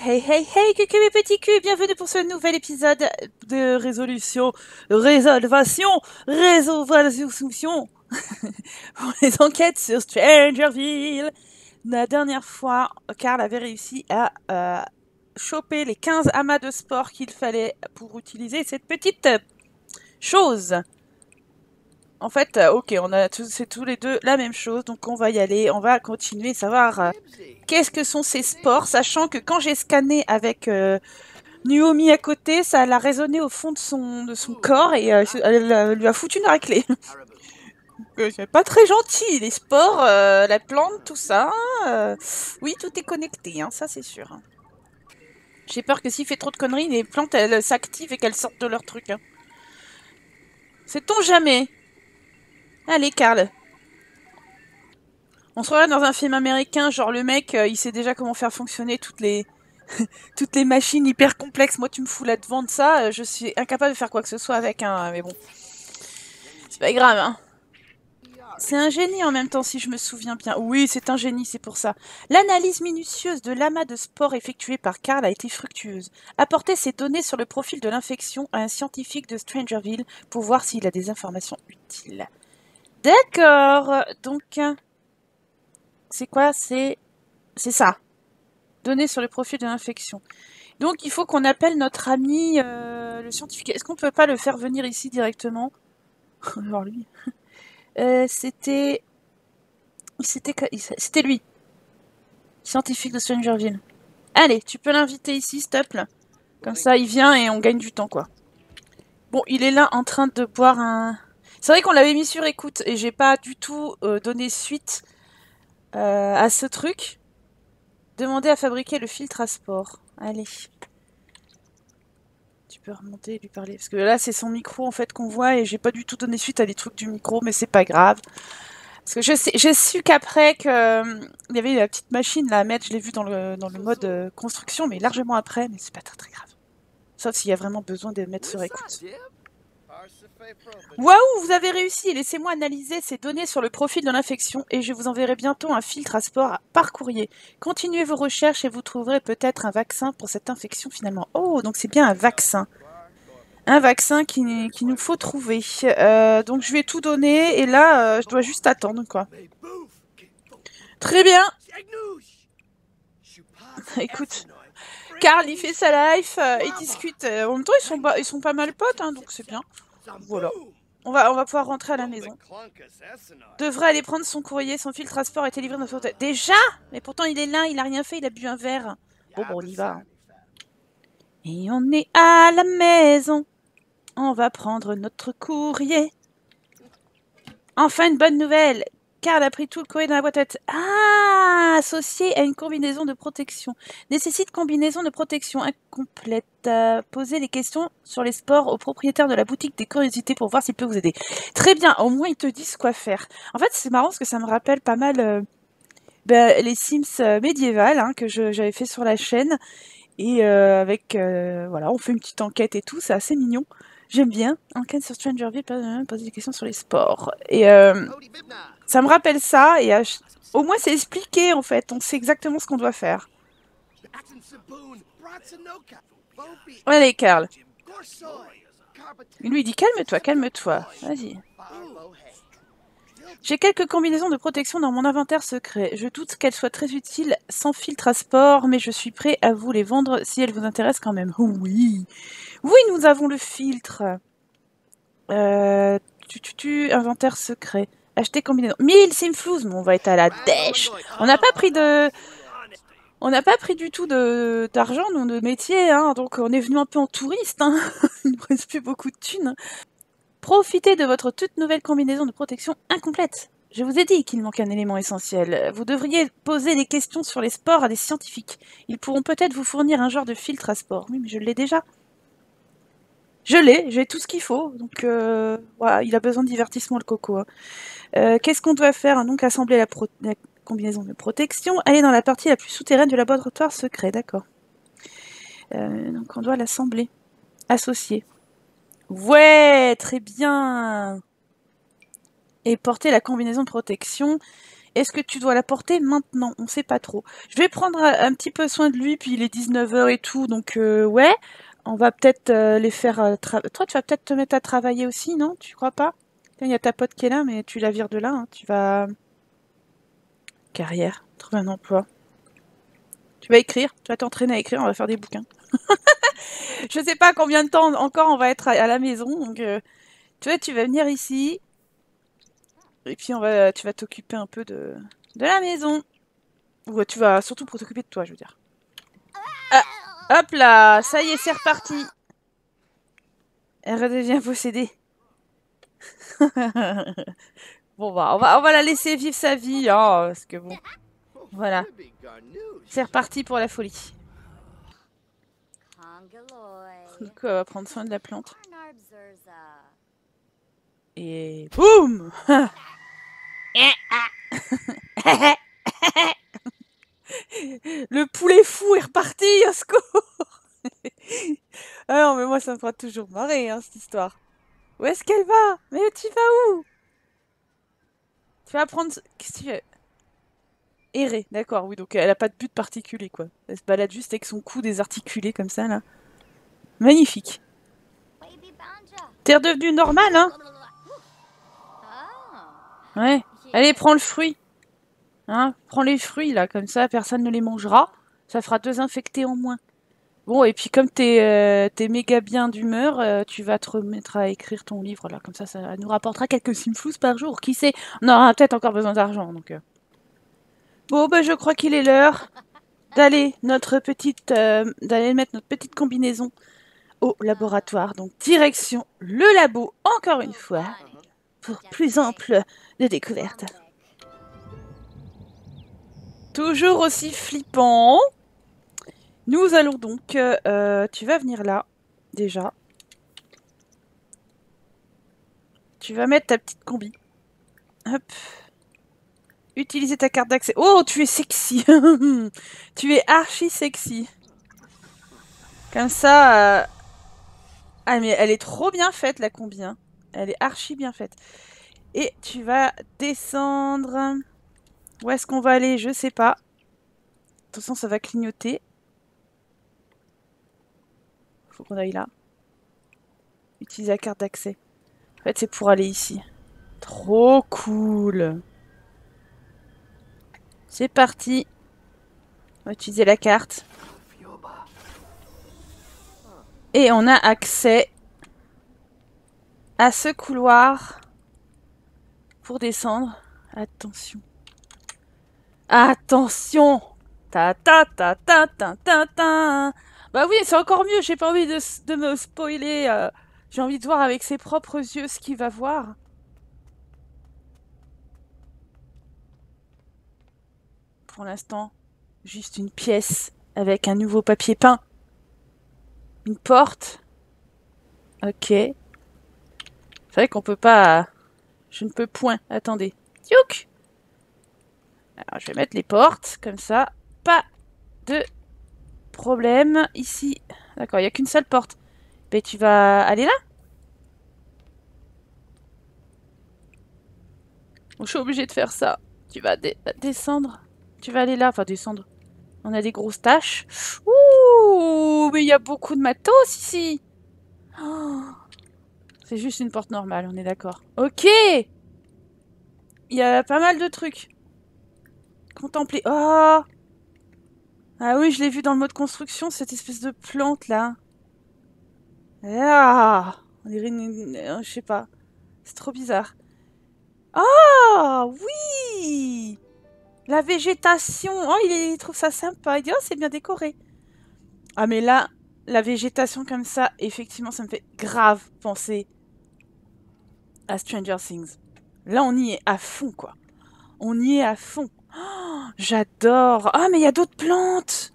Hey hey hey, coucou mes petits culs, bienvenue pour ce nouvel épisode de résolution pour les enquêtes sur Strangerville. La dernière fois, Carl avait réussi à choper les 15 amas de sport qu'il fallait pour utiliser cette petite chose. En fait, ok, c'est tous les deux la même chose, donc on va y aller, on va continuer, savoir qu'est-ce que sont ces sports, sachant que quand j'ai scanné avec Naomi à côté, ça l'a résonné au fond de son corps et elle lui a foutu une raclée. C'est pas très gentil, les sports, la plante, tout ça. Oui, tout est connecté, hein, ça c'est sûr. J'ai peur que s'il fait trop de conneries, les plantes elles s'activent et qu'elles sortent de leur truc. Hein. Sait-on jamais? Allez, Karl. On se regarde dans un film américain, genre le mec, il sait déjà comment faire fonctionner toutes les machines hyper complexes. Moi, tu me fous là-devant de ça, je suis incapable de faire quoi que ce soit avec, hein, mais bon. C'est pas grave, hein. C'est un génie en même temps, si je me souviens bien. Oui, c'est un génie, c'est pour ça. L'analyse minutieuse de l'amas de sport effectuée par Karl a été fructueuse. Apportez ces données sur le profil de l'infection à un scientifique de Strangerville pour voir s'il a des informations utiles. D'accord, donc... C'est quoi? C'est ça. Données sur le profil de l'infection. Donc, il faut qu'on appelle notre ami, le scientifique. Est-ce qu'on peut pas le faire venir ici directement? Alors lui... c'était lui, scientifique de Strangerville. Allez, tu peux l'inviter ici, s'il te plaît. Comme ça, il vient et on gagne du temps, quoi. Bon, il est là en train de boire un... C'est vrai qu'on l'avait mis sur écoute et j'ai pas du tout donné suite à ce truc. Demandez à fabriquer le filtre à sport. Allez. Tu peux remonter et lui parler. Parce que là, c'est son micro, en fait, qu'on voit et j'ai pas du tout donné suite à des trucs du micro, mais c'est pas grave. Parce que j'ai su qu'après il y avait la petite machine là, à mettre, je l'ai vu dans le mode construction, mais largement après, mais c'est pas très très grave. Sauf s'il y a vraiment besoin de mettre sur écoute. Waouh, vous avez réussi! Laissez-moi analyser ces données sur le profil de l'infection et je vous enverrai bientôt un filtre à sport par courrier. Continuez vos recherches et vous trouverez peut-être un vaccin pour cette infection finalement. Oh, donc c'est bien un vaccin. Un vaccin qu'il nous faut trouver. Donc je vais tout donner et là, je dois juste attendre quoi. Très bien. Écoute, Karl il fait sa life, ils discutent. En même temps, ils sont pas mal potes, hein, donc c'est bien. Voilà. On va pouvoir rentrer à la maison. Devrait aller prendre son courrier, son filtre à sport a été livré dans son hôtel. Déjà? Mais pourtant il est là, il a rien fait, il a bu un verre. Bon, on y va. Hein. Et on est à la maison. On va prendre notre courrier. Enfin une bonne nouvelle. Karl a pris tout le courrier dans la boîte à lettres. Ah, associé à une combinaison de protection. Nécessite combinaison de protection incomplète. Posez les questions sur les sports au propriétaire de la boutique des curiosités pour voir s'il peut vous aider. Très bien, au moins ils te disent quoi faire. En fait, c'est marrant parce que ça me rappelle pas mal les Sims médiévales hein, que j'avais fait sur la chaîne. Et avec, voilà, on fait une petite enquête et tout, c'est assez mignon. J'aime bien. Enquête sur Strangerville, poser des questions sur les sports. Et ça me rappelle ça, et au moins c'est expliqué en fait, on sait exactement ce qu'on doit faire. Allez, Karl. Il lui dit calme-toi, calme-toi. Vas-y. J'ai quelques combinaisons de protection dans mon inventaire secret. Je doute qu'elles soient très utiles sans filtre à sport, mais je suis prêt à vous les vendre si elles vous intéressent quand même. Oui. Oui, nous avons le filtre. Inventaire secret. Acheter combinaison. 1000 simflouz, mais on va être à la dèche. On n'a pas pris de... On n'a pas pris du tout d'argent, non, de métier, hein, donc on est venu un peu en touriste. Hein. Il ne reste plus beaucoup de thunes. Profitez de votre toute nouvelle combinaison de protection incomplète. Je vous ai dit qu'il manque un élément essentiel. Vous devriez poser des questions sur les sports à des scientifiques. Ils pourront peut-être vous fournir un genre de filtre à sport. Oui, mais je l'ai déjà. J'ai tout ce qu'il faut. Donc, voilà, il a besoin de divertissement, le coco. Hein. Qu'est-ce qu'on doit faire? Donc, assembler la combinaison de protection. Aller dans la partie la plus souterraine du laboratoire secret, d'accord. Donc, on doit l'assembler. Associer. Ouais, très bien. Et porter la combinaison de protection est-ce que tu dois la porter maintenant? On sait pas trop. Je vais prendre un petit peu soin de lui, puis il est 19h et tout, donc ouais. On va peut-être les faire... Toi, tu vas peut-être te mettre à travailler aussi, non? Tu crois pas? Il y a ta pote qui est là, mais tu la vires de là. Hein. Tu vas... Carrière, trouver un emploi. Tu vas écrire, tu vas t'entraîner à écrire, on va faire des bouquins. Je sais pas combien de temps encore on va être à la maison, donc tu vois, tu vas venir ici, et puis tu vas t'occuper un peu de la maison. Ou tu vas surtout pour t'occuper de toi, je veux dire. Ah, hop là, ça y est, c'est reparti. Elle redevient possédée. Bon, bah, on va la laisser vivre sa vie, hein, parce que bon, voilà. C'est reparti pour la folie. Du coup, elle va prendre soin de la plante. Et boum. Le poulet fou est reparti, au secours. Ah non, mais moi, ça me fera toujours marrer, hein, cette histoire. Où est-ce qu'elle va? Mais tu vas où? Tu vas prendre... Qu'est-ce que tu veux? Errer, d'accord, oui, donc elle a pas de but particulier, quoi. Elle se balade juste avec son cou désarticulé, comme ça, là. Magnifique. T'es redevenu normal, hein? Ouais. Allez, prends le fruit. Hein? Prends les fruits, là, comme ça, personne ne les mangera. Ça fera 2 infectés en moins. Bon, et puis comme t'es méga bien d'humeur, tu vas te remettre à écrire ton livre, là. Comme ça nous rapportera quelques simflous par jour. Qui sait? On aura peut-être encore besoin d'argent, donc... Bon, bah, je crois qu'il est l'heure d'aller d'aller mettre notre petite combinaison au laboratoire. Donc, direction le labo, encore une fois, pour plus ample de découvertes. Toujours aussi flippant. Nous allons donc... tu vas venir là, déjà. Tu vas mettre ta petite combi. Hop. Utiliser ta carte d'accès. Oh, tu es sexy. Tu es archi sexy. Comme ça... Ah, mais elle est trop bien faite, la combi. Hein. Elle est archi bien faite. Et tu vas descendre... Où est-ce qu'on va aller? Je sais pas. Attention, ça va clignoter. Faut qu'on aille là. Utiliser la carte d'accès. En fait, c'est pour aller ici. Trop cool. C'est parti. On va utiliser la carte. Et on a accès à ce couloir pour descendre. Attention. Attention! Ta ta ta ta ta ta ta. Bah oui, c'est encore mieux. J'ai pas envie de me spoiler. J'ai envie de voir avec ses propres yeux ce qu'il va voir. Pour l'instant, juste une pièce avec un nouveau papier peint. Une porte. Ok. C'est vrai qu'on peut pas... Je ne peux point. Attendez. Tiouk! Alors, je vais mettre les portes, comme ça. Pas de problème. Ici. D'accord, il n'y a qu'une seule porte. Mais tu vas aller là? Je suis obligée de faire ça. Tu vas descendre. Tu vas aller là. Enfin, descendre. On a des grosses taches. Ouh, mais il y a beaucoup de matos ici. Oh, c'est juste une porte normale, on est d'accord. Ok. Il y a pas mal de trucs. Contempler. Oh. Ah oui, je l'ai vu dans le mode construction, cette espèce de plante là. Ah, on dirait je sais pas. C'est trop bizarre. Ah oui. La végétation. Oh, il trouve ça sympa. Il dit, oh, c'est bien décoré. Ah, mais là, la végétation comme ça, effectivement, ça me fait grave penser à Stranger Things. Là, on y est à fond, quoi. On y est à fond. Oh, j'adore. Ah, mais il y a d'autres plantes.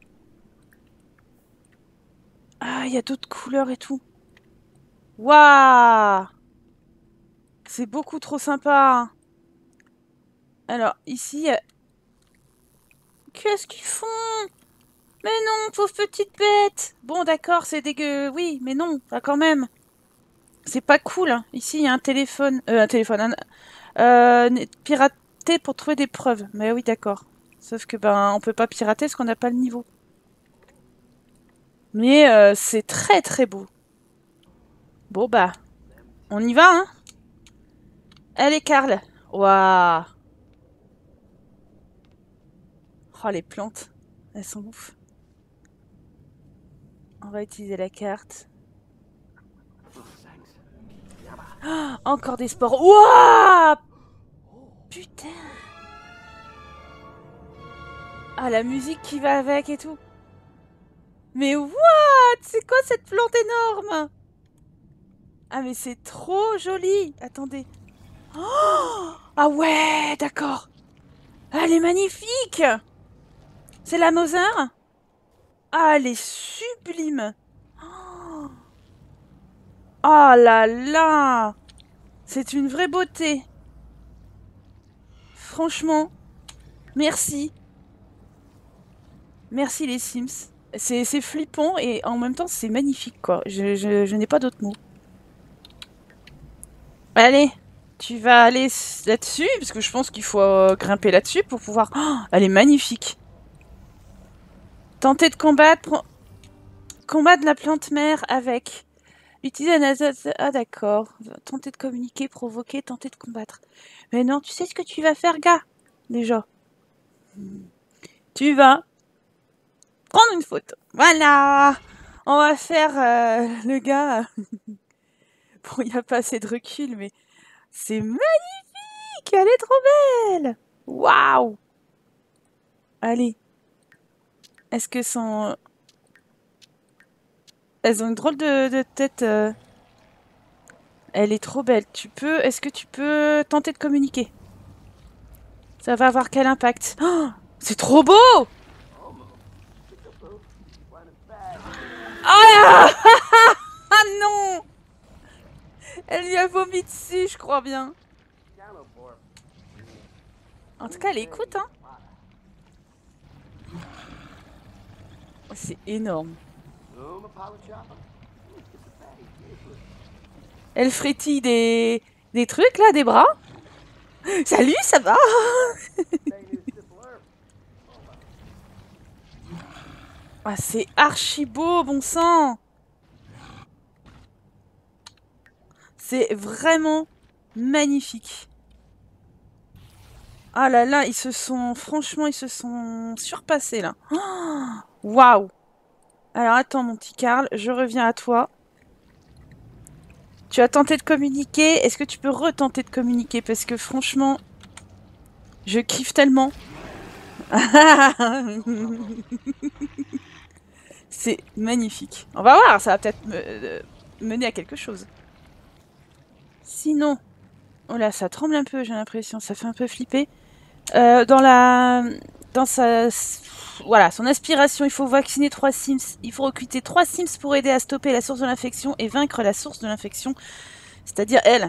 Ah, il y a d'autres couleurs et tout. Waouh. C'est beaucoup trop sympa. Alors, ici... Qu'est-ce qu'ils font? Mais non, pauvre petite bête. Bon, d'accord, c'est dégueu. Oui, mais non, pas quand même. C'est pas cool. Hein. Ici, il y a un téléphone. Un téléphone. Pirate. pirater pour trouver des preuves. Mais oui, d'accord. Sauf que ben, on peut pas pirater parce qu'on n'a pas le niveau. Mais c'est très très beau. Bon bah, on y va, hein. Allez, Karl. Waouh. Oh, les plantes. Elles sont ouf. On va utiliser la carte. Oh, encore des sports. Waouh. Putain. Ah, la musique qui va avec et tout. Mais what? C'est quoi cette plante énorme? Ah, mais c'est trop joli. Attendez. Oh, ah ouais, d'accord. Ah, elle est magnifique. C'est la Mozart? Ah, elle est sublime. Oh, oh là là. C'est une vraie beauté. Franchement, merci. Merci les Sims. C'est flippant et en même temps c'est magnifique quoi. Je n'ai pas d'autres mots. Allez, tu vas aller là-dessus parce que je pense qu'il faut grimper là-dessus pour pouvoir... Oh, elle est magnifique. Tenter de combattre la plante mère avec... Utiliser un... Ah d'accord. Tenter de communiquer, provoquer, tenter de combattre. Mais non, tu sais ce que tu vas faire, gars? Déjà. Tu vas prendre une photo. Voilà. On va faire le gars. Bon, il n'y a pas assez de recul, mais c'est magnifique. Elle est trop belle. Waouh. Allez. Est-ce que son... Elles ont une drôle de tête. Elle est trop belle. Est-ce que tu peux tenter de communiquer? Ça va avoir quel impact? Oh, c'est trop beau. Ah, ah non. Elle lui a vomi dessus, je crois bien. En tout cas, elle écoute, hein. C'est énorme. Elle frétille des trucs, là, des bras. Salut, ça va? Ah, c'est archi beau, bon sang. C'est vraiment magnifique. Ah là là, franchement, ils se sont surpassés, là. Waouh. Alors, attends, mon petit Karl, je reviens à toi. Tu as tenté de communiquer. Est-ce que tu peux retenter de communiquer? Parce que franchement, je kiffe tellement. C'est magnifique. On va voir, ça va peut-être mener à quelque chose. Sinon... Oh là, ça tremble un peu, j'ai l'impression. Ça fait un peu flipper. Dans sa... Voilà, son aspiration, il faut vacciner 3 Sims. Il faut recruter 3 Sims pour aider à stopper la source de l'infection et vaincre la source de l'infection. C'est-à-dire elle.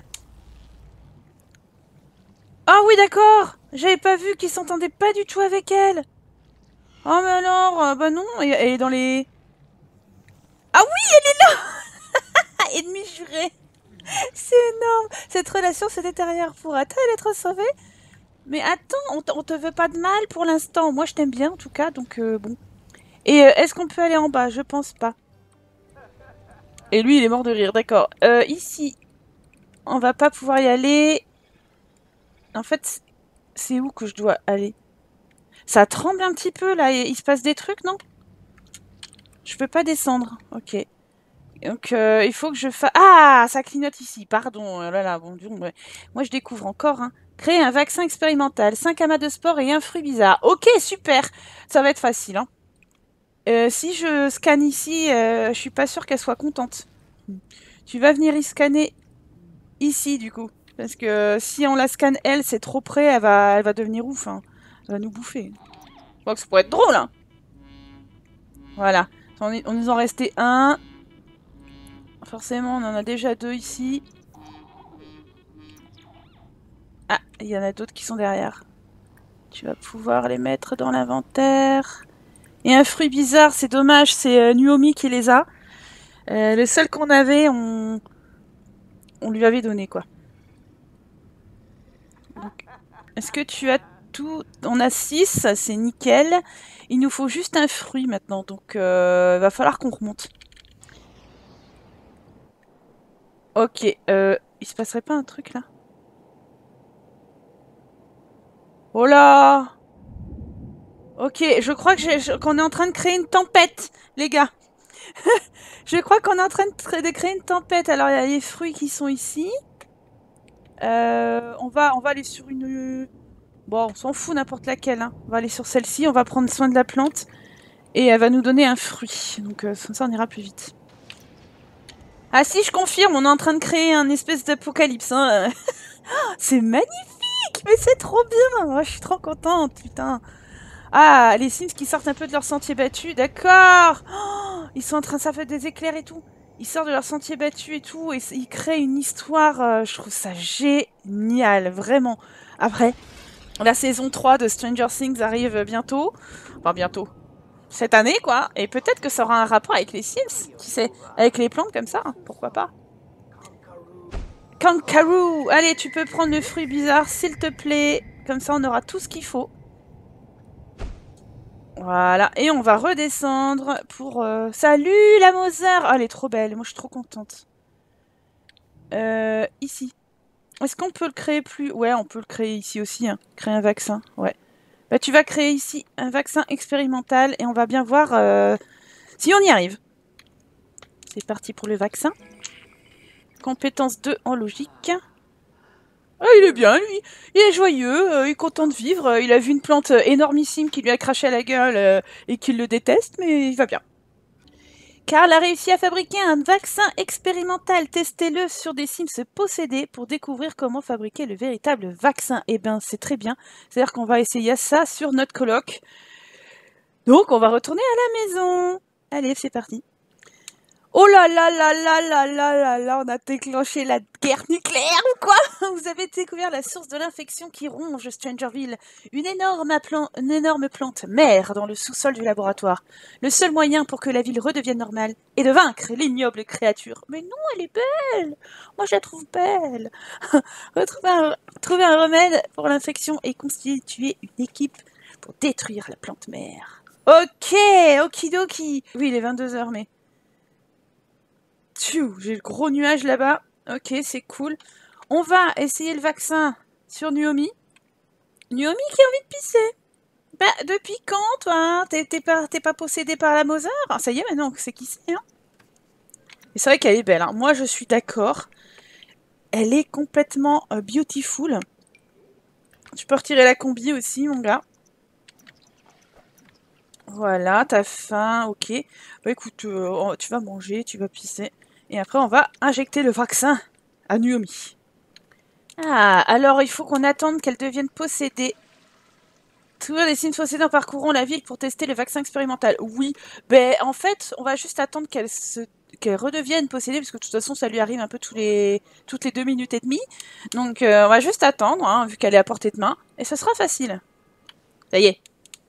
Ah oui, d'accord. J'avais pas vu qu'il s'entendait pas du tout avec elle. Oh mais alors, bah non, elle est dans les... Ah oui, elle est là. Ennemi juré. C'est énorme. Cette relation se détériore. Pourra-t-elle être sauvée? Mais attends, on te veut pas de mal pour l'instant. Moi, je t'aime bien, en tout cas, donc bon. Et est-ce qu'on peut aller en bas? Je pense pas. Et lui, il est mort de rire, d'accord. Ici, on va pas pouvoir y aller. En fait, c'est où que je dois aller? Ça tremble un petit peu, là. Il se passe des trucs, non? Je peux pas descendre. Ok. Donc, il faut que je fasse... Ah, ça clignote ici. Pardon. Là, là, bon, moi, je découvre encore, hein. Créer un vaccin expérimental, 5 amas de sport et un fruit bizarre. Ok, super. Ça va être facile, hein. Si je scanne ici, je suis pas sûre qu'elle soit contente. Tu vas venir y scanner ici, du coup. Parce que si on la scanne, elle, c'est trop près, elle va devenir ouf. Hein. Elle va nous bouffer. Je crois que ça pourrait être drôle, hein. Voilà. On nous en restait un. Forcément, on en a déjà 2 ici. Ah, il y en a d'autres qui sont derrière. Tu vas pouvoir les mettre dans l'inventaire. Et un fruit bizarre, c'est dommage, c'est Nuomi qui les a. Le seul qu'on avait, on lui avait donné, quoi. Donc, Est-ce que tu as tout? On a 6, c'est nickel. Il nous faut juste un fruit maintenant, donc il va falloir qu'on remonte. Ok, il se passerait pas un truc là? Oh là! Ok, je crois qu'on est en train de créer une tempête, les gars. Je crois qu'on est en train de créer une tempête. Alors, il y a les fruits qui sont ici. On va aller sur une... Bon, on s'en fout n'importe laquelle. Hein. On va aller sur celle-ci, on va prendre soin de la plante. Et elle va nous donner un fruit. Donc, comme ça, on ira plus vite. Ah si, je confirme, on est en train de créer un espèce d'apocalypse. Hein. C'est magnifique, mais c'est trop bien. Moi, je suis trop contente, putain. Ah, les Sims qui sortent un peu de leur sentier battu, d'accord. Oh, ils sont en train, ça fait des éclairs et tout. Ils sortent de leur sentier battu et tout, et ils créent une histoire, je trouve ça génial, vraiment. Après, la saison 3 de Stranger Things arrive bientôt. Enfin, bientôt. Cette année, quoi. Et peut-être que ça aura un rapport avec les Sims, qui sait. Avec les plantes comme ça, pourquoi pas. Kangaroo! Allez, tu peux prendre le fruit bizarre, s'il te plaît. Comme ça, on aura tout ce qu'il faut. Voilà, et on va redescendre pour... Salut la Mother! Oh, elle est trop belle, moi je suis trop contente. Ici. Est-ce qu'on peut le créer plus... Ouais, on peut le créer ici aussi, hein. Créer un vaccin, ouais. Bah, tu vas créer ici un vaccin expérimental et on va bien voir si on y arrive. C'est parti pour le vaccin. Compétence 2 en logique. Ah, il est bien, lui. Il est joyeux, il est content de vivre. Il a vu une plante énormissime qui lui a craché à la gueule et qu'il le déteste, mais il va bien. Karl a réussi à fabriquer un vaccin expérimental. Testez-le sur des Sims possédés pour découvrir comment fabriquer le véritable vaccin. Eh ben, c'est très bien. C'est-à-dire qu'on va essayer ça sur notre coloc. Donc, on va retourner à la maison. Allez, c'est parti. Oh là là là là là là là là, on a déclenché la guerre nucléaire ou quoi? Vous avez découvert la source de l'infection qui ronge Strangerville. Une énorme plante mère dans le sous-sol du laboratoire. Le seul moyen pour que la ville redevienne normale est de vaincre l'ignoble créature. Mais non, elle est belle. Moi, je la trouve belle. Trouver un remède pour l'infection et constituer une équipe pour détruire la plante mère. Ok, okidoki. Oui, il est 22h, mais... J'ai le gros nuage là-bas. Ok, c'est cool. On va essayer le vaccin sur Naomi. Naomi qui a envie de pisser. Bah, depuis quand, toi? T'es pas possédée par la Mother? Ah, ça y est, maintenant, c'est qui c'est, hein? Et c'est vrai qu'elle est belle, hein. Moi, je suis d'accord. Elle est complètement beautiful. Tu peux retirer la combi aussi, mon gars. Voilà, t'as faim, ok. Bah écoute, tu vas manger, tu vas pisser. Et après, on va injecter le vaccin à Naomi. Ah, alors il faut qu'on attende qu'elle devienne possédée. Tous les Sims possédés en parcourant la ville pour tester le vaccin expérimental. Oui, ben en fait, on va juste attendre qu'elle redevienne possédée, parce que de toute façon, ça lui arrive un peu toutes les 2 minutes et demie. Donc, on va juste attendre, hein, vu qu'elle est à portée de main. Et ça sera facile. Ça y est.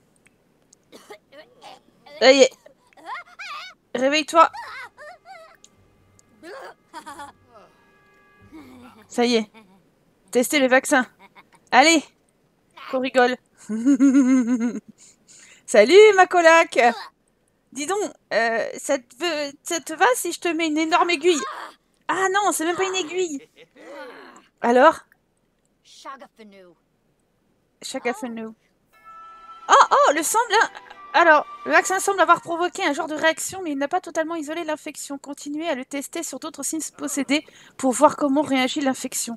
Ça y est. Réveille-toi. Ça y est. Testez le vaccin. Allez, qu'on rigole. Salut, ma coloc. Dis donc, ça te va si je te mets une énorme aiguille? Ah non, c'est même pas une aiguille. Alors? Shagafenu. Oh, Alors, le vaccin semble avoir provoqué un genre de réaction, mais il n'a pas totalement isolé l'infection. Continuez à le tester sur d'autres Sims possédés pour voir comment réagit l'infection.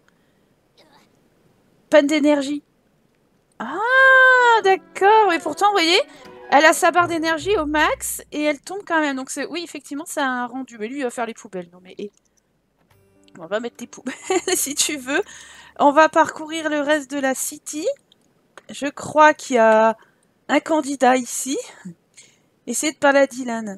Panne d'énergie. Ah, d'accord. Mais pourtant, vous voyez, elle a sa barre d'énergie au max et elle tombe quand même. Donc, oui, effectivement, ça a un rendu. Mais lui, il va faire les poubelles. Non, mais... On va mettre tes poubelles si tu veux. On va parcourir le reste de la city. Je crois qu'il y a un candidat ici. Essayez de parler à Dylan.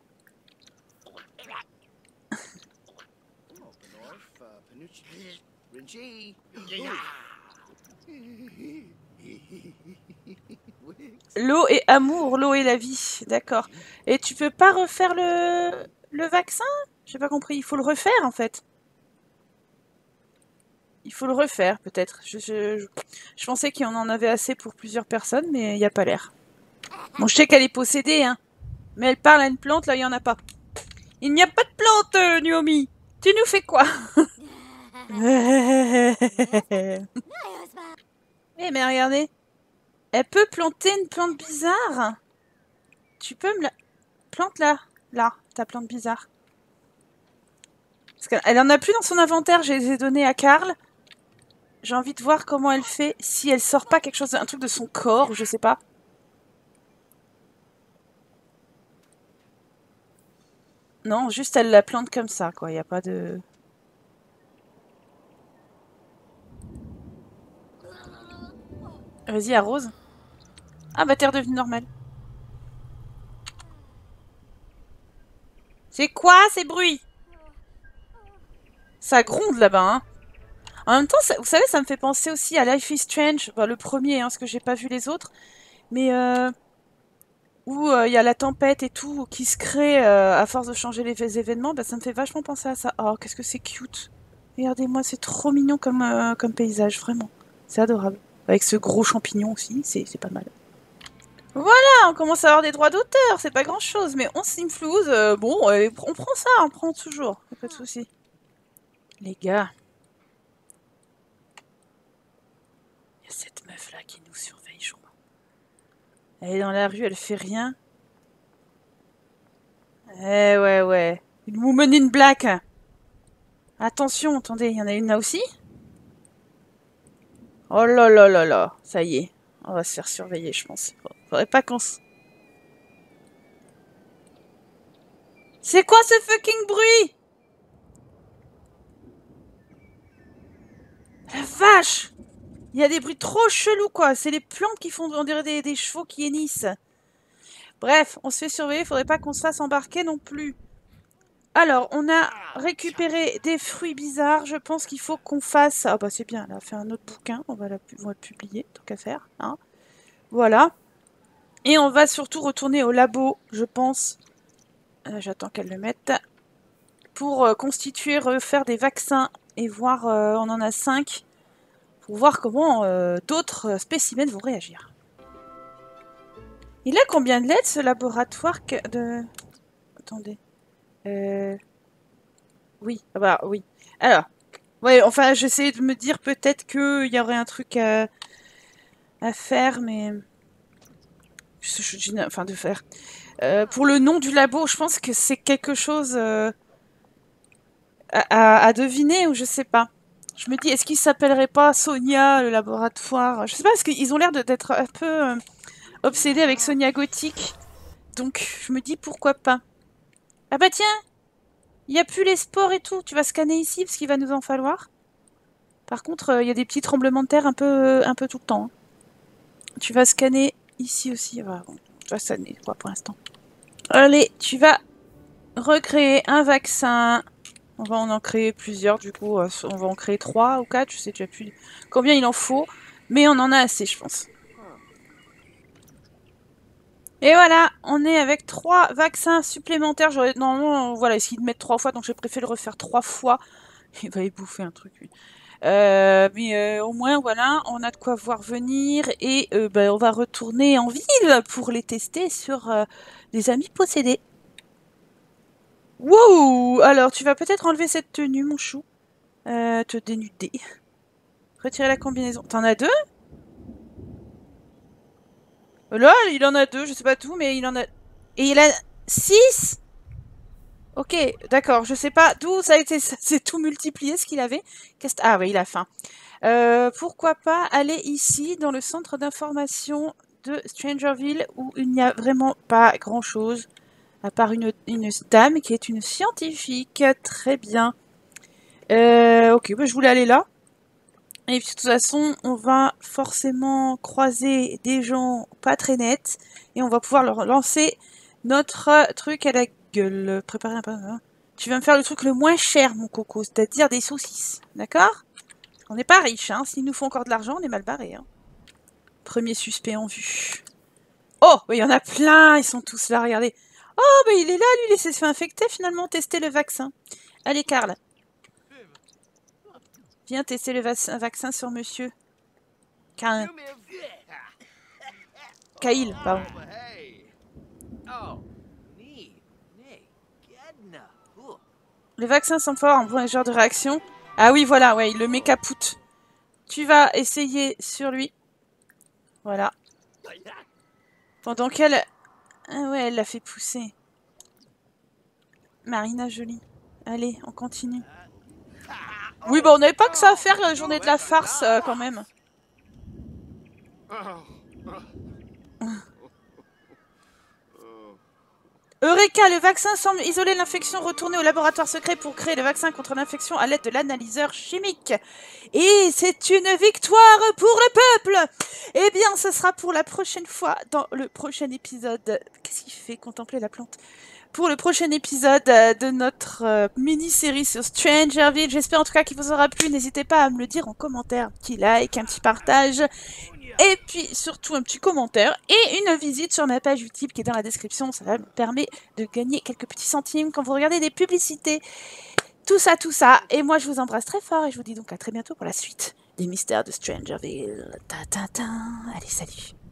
L'eau et amour, l'eau et la vie. D'accord. Et tu peux pas refaire le vaccin? J'ai pas compris. Il faut le refaire en fait. Il faut le refaire, peut-être. Je pensais qu'il y en avait assez pour plusieurs personnes, mais il n'y a pas l'air. Bon, je sais qu'elle est possédée, hein. Mais elle parle à une plante, là, il n'y en a pas. Il n'y a pas de plante, Naomi. Tu nous fais quoi? Eh, mais regardez. Elle peut planter une plante bizarre. Tu peux me la... Plante là. Là, ta plante bizarre. Parce qu'elle en a plus dans son inventaire, je les ai donnés à Karl. J'ai envie de voir comment elle fait, si elle sort pas quelque chose, un truc de son corps, ou je sais pas. Non, juste elle la plante comme ça, quoi, y a pas de... Vas-y, arrose. Ah bah t'es redevenue normale. C'est quoi ces bruits? Ça gronde là-bas, hein. En même temps, vous savez, ça me fait penser aussi à Life is Strange, bah, le premier, hein, parce que j'ai pas vu les autres. Mais où il y a la tempête et tout qui se crée à force de changer les événements, bah, ça me fait vachement penser à ça. Oh, qu'est-ce que c'est cute. Regardez-moi, c'est trop mignon comme paysage, vraiment. C'est adorable. Avec ce gros champignon aussi, c'est pas mal. Voilà, on commence à avoir des droits d'auteur, c'est pas grand-chose, mais on s'influence, bon, on prend ça, on prend toujours, y a pas de souci. Les gars, il y a cette meuf-là qui nous surveille, je crois. Elle est dans la rue, elle fait rien. Eh ouais. Une woman in black. Attention, attendez, il y en a une là aussi? Oh là, ça y est. On va se faire surveiller, je pense. Faudrait pas qu'on se... C'est quoi ce fucking bruit? La vache! Il y a des bruits trop chelous, quoi. C'est les plantes qui font, on dirait des chevaux qui hennissent. Bref, on se fait surveiller, faudrait pas qu'on se fasse embarquer non plus. Alors, on a récupéré des fruits bizarres. Je pense qu'il faut qu'on fasse... Ah bah c'est bien, elle a fait un autre bouquin. On va le publier, tant qu'à faire. Hein. Voilà. Et on va surtout retourner au labo, je pense. J'attends qu'elle le mette. Pour constituer, refaire des vaccins et voir... on en a 5. Pour voir comment d'autres spécimens vont réagir. Il a combien de lettres ce laboratoire de... Attendez. Oui, ah bah oui. Alors, ouais, enfin, j'essayais de me dire peut-être qu'il y aurait un truc à faire, mais... Enfin, de faire. Pour le nom du labo, je pense que c'est quelque chose à deviner ou je sais pas. Je me dis, est-ce qu'il s'appellerait pas Sonia, le laboratoire? Je sais pas, parce qu'ils ont l'air d'être un peu obsédés avec Sonia Gothic. Donc, je me dis, pourquoi pas. Ah bah tiens, il n'y a plus les sports et tout. Tu vas scanner ici, parce qu'il va nous en falloir. Par contre, il y a des petits tremblements de terre un peu tout le temps. Hein. Tu vas scanner ici aussi. Voilà, bon, tu vas scanner, quoi, pour l'instant. Allez, tu vas recréer un vaccin. On va en créer plusieurs, du coup. On va en créer 3 ou 4. Je sais déjà plus combien il en faut. Mais on en a assez, je pense. Et voilà, on est avec 3 vaccins supplémentaires. Normalement, voilà, essayé de mettre 3 fois, donc j'ai préféré le refaire 3 fois. Il va y bouffer un truc, lui. Mais au moins, voilà, on a de quoi voir venir. Et on va retourner en ville pour les tester sur des amis possédés. Wow! Alors, tu vas peut-être enlever cette tenue, mon chou. Te dénuder. Retirer la combinaison. T'en as 2? Là, il en a 2, je sais pas tout, mais il en a... Et il a 6? Ok, d'accord, je sais pas d'où ça a été... C'est tout multiplié ce qu'il avait. Ah oui, il a faim. Pourquoi pas aller ici, dans le centre d'information de Strangerville, où il n'y a vraiment pas grand-chose. À part une dame qui est une scientifique. Très bien. Ok, bah, je voulais aller là. Et puis de toute façon, on va forcément croiser des gens pas très nets. Et on va pouvoir leur lancer notre truc à la gueule. Préparer un peu. Hein. Tu vas me faire le truc le moins cher, mon coco. C'est-à-dire des saucisses. D'accord? On n'est pas riche, hein. S'il nous faut encore de l'argent, on est mal barré. Hein. Premier suspect en vue. Oh, il y en a plein. Ils sont tous là, regardez. Oh, il est là, lui. Il s'est fait infecter, finalement. Tester le vaccin. Allez, Karl. Viens tester le vaccin sur monsieur. Cain. Kyle, pardon. Le vaccin semble avoir un bon genre de réaction. Ah oui, voilà, ouais, il le met capoute. Tu vas essayer sur lui. Voilà. Pendant qu'elle... Ah ouais, elle l'a fait pousser. Marina Jolie. Allez, on continue. Oui, bah on n'avait pas que ça à faire la journée de la farce, quand même. Eureka, le vaccin semble isoler l'infection. Retournez au laboratoire secret pour créer le vaccin contre l'infection à l'aide de l'analyseur chimique. Et c'est une victoire pour le peuple. Eh bien, ce sera pour la prochaine fois, dans le prochain épisode. Qu'est-ce qu'il fait, contempler la plante? Pour le prochain épisode de notre mini-série sur Strangerville. J'espère en tout cas qu'il vous aura plu. N'hésitez pas à me le dire en commentaire. Un petit like, un petit partage. Et puis surtout un petit commentaire et une visite sur ma page YouTube qui est dans la description. Ça me permet de gagner quelques petits centimes quand vous regardez des publicités. Tout ça, tout ça. Et moi, je vous embrasse très fort et je vous dis donc à très bientôt pour la suite des mystères de Strangerville. Ta ta ta. Allez, salut.